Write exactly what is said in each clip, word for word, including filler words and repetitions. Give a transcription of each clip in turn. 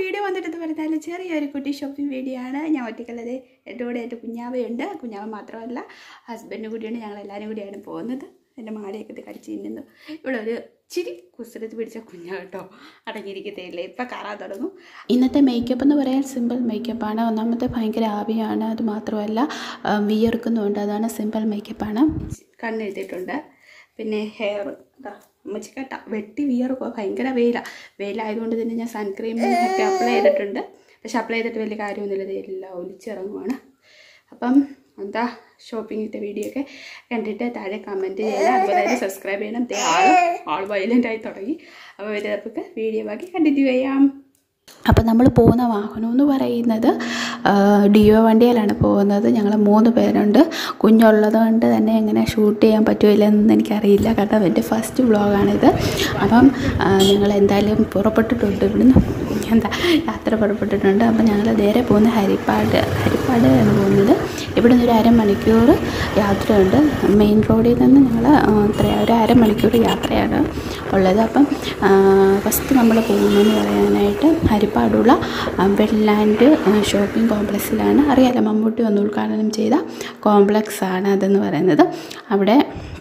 Video വന്നിട്ട് പറഞ്ഞാൽ ചെറിയൊരു കുട്ടി ഷോപ്പിംഗ് വീഡിയോ ആണ്. ഞാൻ ഒറ്റയ്ക്കുള്ളത്. എൻ്റെ കൂടെ എൻ്റെ കുഞ്ഞാവയുണ്ട്. കുഞ്ഞാവ മാത്രമല്ല ഹസ്ബൻഡും കൂടിയാണ്. ഞങ്ങളെല്ലാവരും കൂടിയാണ് പോകുന്നത്. എൻ്റെ മാലയൊക്കെ കടിച്ച് തിന്നുന്നു. ഇവിടെ ഒരു ചിരി കുസൃതി പിടിച്ച കുഞ്ഞാ കേട്ടോ, അടങ്ങിയിരിക്കത്തില്ലേ, ഇപ്പം കയറാൻ തുടങ്ങും. ഇന്നത്തെ മേക്കപ്പ് എന്ന് പറയാൻ സിമ്പിൾ മേക്കപ്പാണ്. ഒന്നാമത്തെ ഭയങ്കര ആവിയാണ്, അത് മാത്രമല്ല വിയർക്കുന്നുണ്ട്, അതാണ് സിമ്പിൾ മേക്കപ്പാണ്. കണ്ണെഴുതിയിട്ടുണ്ട്. പിന്നെ ഹെയർ എന്താ ഉമ്മച്ചിക്കട്ട വെട്ടി വിയർക്കുക, ഭയങ്കര വെയിലാണ്. വെയിലായതുകൊണ്ട് തന്നെ ഞാൻ സൺക്രീം ഒക്കെ അപ്ലൈ ചെയ്തിട്ടുണ്ട്. പക്ഷെ അപ്ലൈ ചെയ്തിട്ട് വലിയ കാര്യമൊന്നുമില്ല, എല്ലാം ഒലിച്ചിറങ്ങുവാണ്. അപ്പം എന്താ ഷോപ്പിങ്ങിൻ്റെ വീഡിയോ ഒക്കെ കണ്ടിട്ട് താഴെ കമൻറ്റ് ചെയ്യണം, അതുപോലെ തന്നെ സബ്സ്ക്രൈബ് ചെയ്യണം. ആൾ ആൾ വയലൻ്റായി തുടങ്ങി. അപ്പോൾ ഒരു നമുക്ക് വീഡിയോ ബാക്കി കണ്ടിന്യൂ ചെയ്യാം. അപ്പോൾ നമ്മൾ പോകുന്ന വാഹനം എന്ന് പറയുന്നത് ഡിയോ വണ്ടിയിലാണ് പോകുന്നത്. ഞങ്ങൾ മൂന്ന് പേരുണ്ട്. കുഞ്ഞുള്ളത് കൊണ്ട് തന്നെ എങ്ങനെ ഷൂട്ട് ചെയ്യാൻ പറ്റുമില്ലെന്ന് എനിക്കറിയില്ല, കാരണം എൻ്റെ ഫസ്റ്റ് വ്ളോഗാണിത്. അപ്പം ഞങ്ങൾ എന്തായാലും പുറപ്പെട്ടിട്ടുണ്ട്, ഇവിടുന്ന് എന്താ യാത്ര പുറപ്പെട്ടിട്ടുണ്ട്. അപ്പം ഞങ്ങൾ നേരെ പോകുന്ന ഹരിപ്പാട് ഹരിപ്പാട് ആണ് പോകുന്നത്. ഇവിടെ നിന്ന് ഒരു അരമണിക്കൂർ യാത്രയുണ്ട്. മെയിൻ റോഡിൽ നിന്ന് ഞങ്ങൾ എത്രയാണ് ഒരു അരമണിക്കൂർ യാത്രയാണ് ഉള്ളത്. അപ്പം ഫസ്റ്റ് നമ്മൾ പോകുന്നതെന്ന് പറയാനായിട്ട് ഹരിപ്പാടുള്ള വെള്ളാൻഡ് ഷോപ്പിംഗ് കോംപ്ലക്സിലാണ്. അറിയാലോ, മമ്മൂട്ടി വന്ന് ഉദ്ഘാടനം ചെയ്ത കോംപ്ലക്സ് ആണ് അതെന്ന് പറയുന്നത്. അവിടെ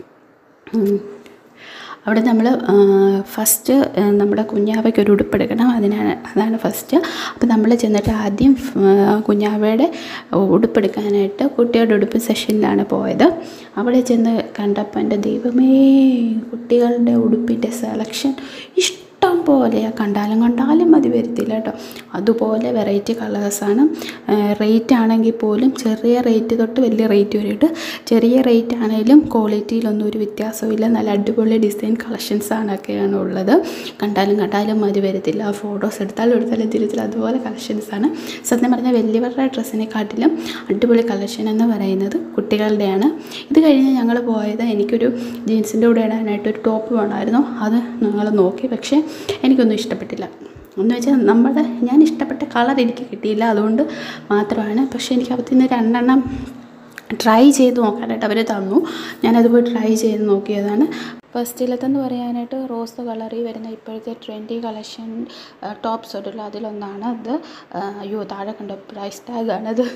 അവിടെ നമ്മൾ ഫസ്റ്റ് നമ്മുടെ കുഞ്ഞാവയ്ക്ക് ഒരു ഉടുപ്പെടുക്കണം, അതിനാണ് അതാണ് ഫസ്റ്റ്. അപ്പോൾ നമ്മൾ ചെന്നിട്ട് ആദ്യം കുഞ്ഞാവയുടെ ഉടുപ്പെടുക്കാനായിട്ട് കുട്ടികളുടെ ഉടുപ്പ് സെഷനിലാണ് പോയത്. അവിടെ ചെന്ന് കണ്ടപ്പോൾ എൻ്റെ ദൈവമേ, കുട്ടികളുടെ ഉടുപ്പിൻ്റെ സെലക്ഷൻ ഇഷ്ടം പോലെ കണ്ടാലും കണ്ടാലും മതി വരത്തില്ല കേട്ടോ. അതുപോലെ വെറൈറ്റി കളേഴ്സാണ്. റേറ്റ് ആണെങ്കിൽ പോലും ചെറിയ റേറ്റ് തൊട്ട് വലിയ റേറ്റ് വരെയിട്ട്. ചെറിയ റേറ്റ് ആണെങ്കിലും ക്വാളിറ്റിയിലൊന്നും ഒരു വ്യത്യാസമില്ല. നല്ല അടിപൊളി ഡിസൈൻ കളക്ഷൻസാണൊക്കെയാണ് ഉള്ളത്. കണ്ടാലും കണ്ടാലും മതി വരത്തില്ല. ഫോട്ടോസ് എടുത്താലും എടുത്താലും തിരിച്ചാലും അതുപോലെ കളക്ഷൻസാണ്. സത്യം പറഞ്ഞാൽ വലിയവരുടെ ഡ്രസ്സിനെക്കാട്ടിലും അടിപൊളി കളക്ഷൻ എന്ന് പറയുന്നത് കുട്ടികളുടെയാണ്. ഇത് കഴിഞ്ഞ് ഞങ്ങൾ പോയത് എനിക്കൊരു ജീൻസിൻ്റെ കൂടെ ഇടാനായിട്ടൊരു ടോപ്പ് വേണമായിരുന്നു. അത് ഞങ്ങൾ നോക്കി, പക്ഷേ എനിക്കൊന്നും ഇഷ്ടപ്പെട്ടില്ല. എന്ന് വെച്ചാൽ നമ്മുടെ ഞാൻ ഇഷ്ടപ്പെട്ട കളർ എനിക്ക് കിട്ടിയില്ല, അതുകൊണ്ട് മാത്രമാണ്. പക്ഷേ എനിക്ക് അകത്തു നിന്ന് രണ്ടെണ്ണം ട്രൈ ചെയ്ത് നോക്കാനായിട്ട് അവർ തന്നു. ഞാനത് പോയി ട്രൈ ചെയ്ത് നോക്കിയതാണ്. ഫസ്റ്റിലത്തെന്ന് പറയാനായിട്ട് റോസ് കളറിൽ വരുന്ന ഇപ്പോഴത്തെ ട്രെൻഡി കളക്ഷൻ ടോപ്സ് ഉണ്ടല്ലോ, അതിലൊന്നാണ് അത്. അയ്യോ, താഴെ കണ്ട പ്രൈസ് ടാഗാണത്.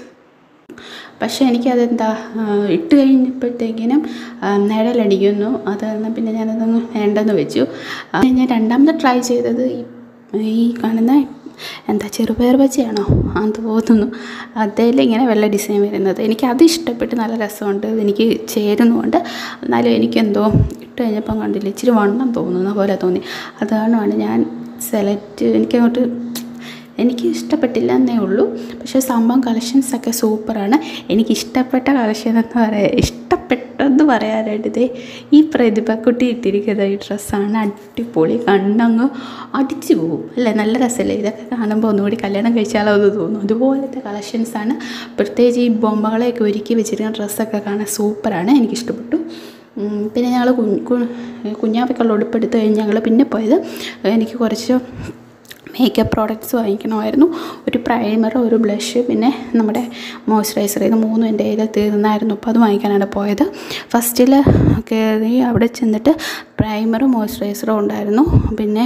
പക്ഷേ എനിക്കതെന്താ ഇട്ട് കഴിഞ്ഞപ്പോഴത്തേക്കിനും നിഴലടിക്കുന്നു. അതെന്നാൽ പിന്നെ ഞാനതൊന്ന് വേണ്ടെന്ന് വെച്ചു. ഞാൻ രണ്ടാമത് ട്രൈ ചെയ്തത് ഈ ഈ കാണുന്ന എന്താ ചെറുപയർ ബജിയാണോ അത് തോന്നുന്നു, അതിൽ ഇങ്ങനെ വെള്ള ഡിസൈൻ വരുന്നത്. എനിക്കത് ഇഷ്ടപ്പെട്ട്, നല്ല രസമുണ്ട്, എനിക്ക് ചേരുന്നുമുണ്ട്. എന്നാലും എനിക്കെന്തോ ഇട്ട് കഴിഞ്ഞപ്പം കണ്ടില്ല, ഇച്ചിരി വണ്ണം തോന്നുന്ന പോലെ തോന്നി. അതാണ് ഞാൻ സെലക്ട് എനിക്കങ്ങോട്ട് എനിക്ക് ഇഷ്ടപ്പെട്ടില്ല എന്നേ ഉള്ളൂ. പക്ഷേ സംഭവം കളക്ഷൻസൊക്കെ സൂപ്പറാണ്. എനിക്കിഷ്ടപ്പെട്ട കളക്ഷൻ എന്ന് പറയാൻ ഇഷ്ടപ്പെട്ടെന്ന് പറയാനായിട്ട് ഇതേ ഈ പ്രതിഭക്കുട്ടി ഇട്ടിരിക്കുന്ന ഈ ഡ്രസ്സാണ് അടിപൊളി. കണ്ണങ്ങ് അടിച്ചു പോകും അല്ലേ, നല്ല രസമല്ലേ. ഇതൊക്കെ കാണുമ്പോൾ ഒന്നുകൂടി കല്യാണം കഴിച്ചാലോ എന്ന് തോന്നും. അതുപോലത്തെ കളക്ഷൻസാണ്. പ്രത്യേകിച്ച് ഈ ബൊമ്മകളെയൊക്കെ ഒരുക്കി വെച്ചിരിക്കുന്ന ഡ്രസ്സൊക്കെ കാണാൻ സൂപ്പറാണ്, എനിക്കിഷ്ടപ്പെട്ടു. പിന്നെ ഞങ്ങൾ കുഞ്ഞാവയ്ക്കുള്ള ഉടുപ്പെടുത്ത് കഴിഞ്ഞ് ഞങ്ങൾ പിന്നെ പോയത് എനിക്ക് കുറച്ച് മേക്കപ്പ് പ്രോഡക്റ്റ്സ് വാങ്ങിക്കണമായിരുന്നു. ഒരു പ്രൈമർ, ഒരു ബ്ലഷ്, പിന്നെ നമ്മുടെ മോയ്സ്ചറൈസർ. ഇത് മൂന്നും എൻ്റെ കയ്യിൽ തീർന്നായിരുന്നു. അപ്പോൾ അത് വാങ്ങിക്കാനാണ് പോയത്. ഫസ്റ്റിൽ കയറി അവിടെ ചെന്നിട്ട് പ്രൈമറും മോയ്സ്ചറൈസറും ഉണ്ടായിരുന്നു. പിന്നെ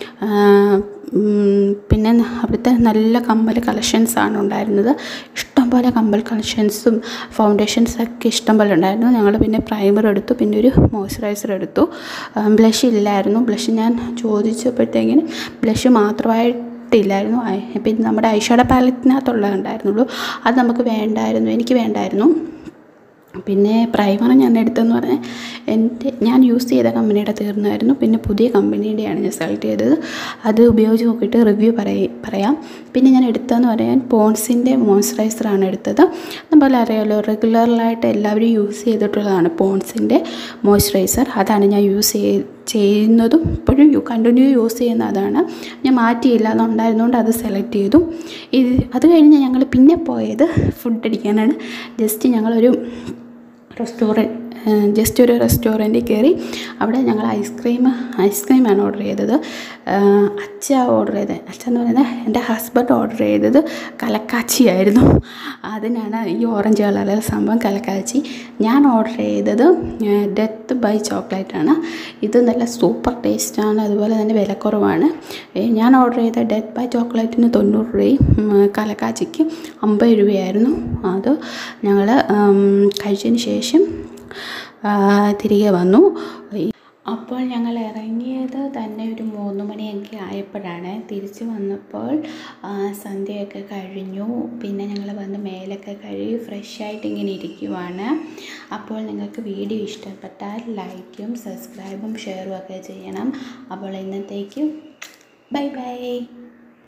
പിന്നെ അവിടുത്തെ നല്ല കമ്മൽ കളക്ഷൻസാണ് ഉണ്ടായിരുന്നത്. ഇഷ്ടംപോലെ കമ്മൽ കളക്ഷൻസും ഫൗണ്ടേഷൻസൊക്കെ ഇഷ്ടംപോലെ ഉണ്ടായിരുന്നു. ഞങ്ങൾ പിന്നെ പ്രൈമർ എടുത്തു, പിന്നെ ഒരു മോയ്സ്ചറൈസർ എടുത്തു. ബ്ലഷ് ഇല്ലായിരുന്നു. ബ്ലഷ് ഞാൻ ചോദിച്ചപ്പോഴത്തേക്കിന് ബ്ലഷ് മാത്രമായിട്ടില്ലായിരുന്നു. പിന്നെ നമ്മുടെ ഐഷാഡോ പാലറ്റിനകത്തുള്ളത് ഉണ്ടായിരുന്നുള്ളൂ. അത് നമുക്ക് വേണ്ടായിരുന്നു, എനിക്ക് വേണ്ടായിരുന്നു. പിന്നെ പ്രൈമർ ഞാൻ എടുത്തതെന്ന് പറഞ്ഞാൽ എൻ്റെ ഞാൻ യൂസ് ചെയ്ത കമ്പനിയുടെ തീർന്നായിരുന്നു. പിന്നെ പുതിയ കമ്പനിയുടെയാണ് ഞാൻ സെലക്ട് ചെയ്തത്. അത് ഉപയോഗിച്ച് നോക്കിയിട്ട് റിവ്യൂ പറയ പറയാം പിന്നെ ഞാൻ എടുത്തതെന്ന് പറയാൻ പോൺസിൻ്റെ മോയ്സ്ചറൈസറാണ് എടുത്തത്. നമ്മൾ അറിയാമല്ലോ, റെഗുലറായിട്ട് എല്ലാവരും യൂസ് ചെയ്തിട്ടുള്ളതാണ് പോൺസിൻ്റെ മോയ്സ്ചറൈസർ. അതാണ് ഞാൻ യൂസ് ചെയ്ത് ചെയ്യുന്നതും ഇപ്പോഴും കണ്ടിന്യൂ യൂസ് ചെയ്യുന്ന അതാണ്. ഞാൻ മാറ്റിയില്ല, അതുണ്ടായിരുന്നുകൊണ്ട് അത് സെലക്ട് ചെയ്തു. ഇത് അത് കഴിഞ്ഞ് ഞങ്ങൾ പിന്നെ പോയത് ഫുഡ് അടിക്കാനാണ്. ജസ്റ്റ് ഞങ്ങളൊരു റെസ്റ്റോറൻറ്റ് ജസ്റ്റ് ഒരു റെസ്റ്റോറൻറ്റിൽ കയറി. അവിടെ ഞങ്ങൾ ഐസ്ക്രീം ഐസ്ക്രീമാണ് ഓർഡർ ചെയ്തത്. അച്ഛ ഓർഡർ ചെയ്തത് അച്ഛ എന്ന് പറയുന്നത് എൻ്റെ ഹസ്ബൻഡ് ഓർഡർ ചെയ്തത് കലക്കാച്ചിയായിരുന്നു. അതിനാണ് ഈ ഓറഞ്ച് കളറിലെ സംഭവം കലക്കാച്ചി. ഞാൻ ഓർഡർ ചെയ്തത് ഡെത്ത് ഡെത്ത് ബൈ ചോക്ലേറ്റാണ്. ഇത് നല്ല സൂപ്പർ ടേസ്റ്റാണ്, അതുപോലെ തന്നെ വിലക്കുറവാണ്. ഞാൻ ഓർഡർ ചെയ്ത ഡെത്ത് ബൈ ചോക്ലേറ്റിന് തൊണ്ണൂറ് രൂപയും കലക്കാച്ചിക്ക് അമ്പത് രൂപയായിരുന്നു. അത് ഞങ്ങൾ കഴിച്ചതിന് ശേഷം തിരികെ വന്നു. അപ്പോൾ ഞങ്ങൾ ഇറങ്ങിയത് തന്നെ ഒരു മൂന്ന് മണിയൊക്കെ ആയപ്പോഴാണ്. തിരിച്ച് വന്നപ്പോൾ സന്ധ്യയൊക്കെ കഴിഞ്ഞു. പിന്നെ ഞങ്ങൾ വന്ന് മേലൊക്കെ കഴുകി ഫ്രഷായിട്ട് ഇങ്ങനെ ഇരിക്കുവാണ്. അപ്പോൾ നിങ്ങൾക്ക് വീഡിയോ ഇഷ്ടപ്പെട്ടാൽ ലൈക്കും സബ്സ്ക്രൈബും ഷെയറും ഒക്കെ ചെയ്യണം. അപ്പോൾ ഇന്നത്തേക്ക് ബൈ ബൈ.